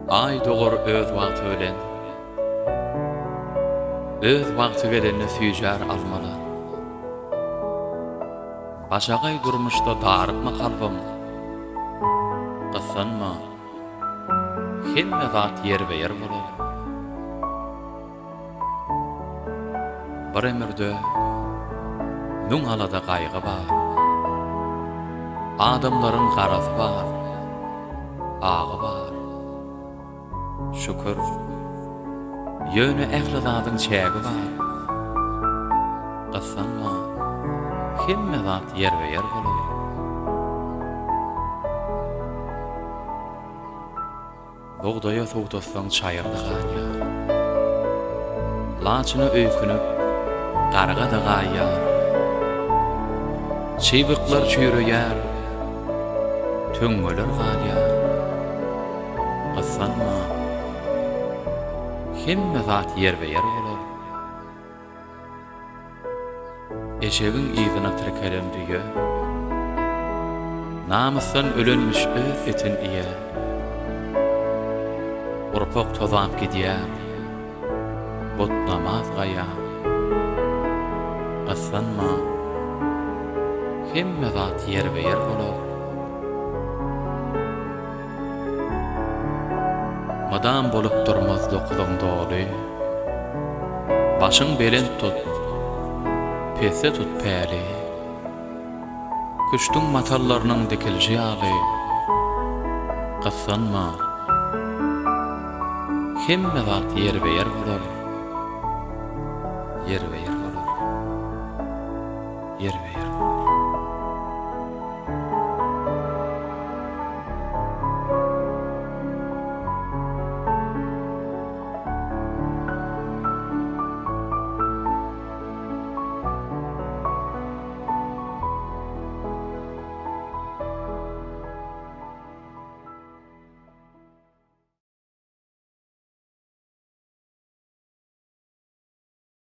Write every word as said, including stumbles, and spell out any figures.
Ay doğur öz wagty bilen, öz wagty geleni süýjer almalar. Başagay durmuşda darıpma kalbim, kıssanma, hemme zat yer ve yer bolar. Bir emirde, müň alada gaýgy bar, adamlaryň garasy bar, agy bar. Şükür, ýöne ähli zadyň çägi bar. Kıssanma, hemme zat yer ve yer bolar. Bogdaýa sowtasaň çaýyrdy gaýar, laçyny öýkünüp garga da gaýar. Çybyklar çüýreýär, töňgeler gaýar. Kıssanma, hemme zat yer ve yer bolar. Eşegiň ýzyna tirkelem diýe, namysdan ölenmiş öz etin iýe. Urpak tozam gidýär, bot namaz gaýar. Kıssanma, hemme zat yer ve yer bolar. Madam bolup durmaz dokuzyň doly, başyň belen tut, pese tut päli. Kuştuň matallarynyň dikilji ýaly, kıssanma, hemme zat yer ve yer bolar. Yer ve yer bolar. Yer ve yer.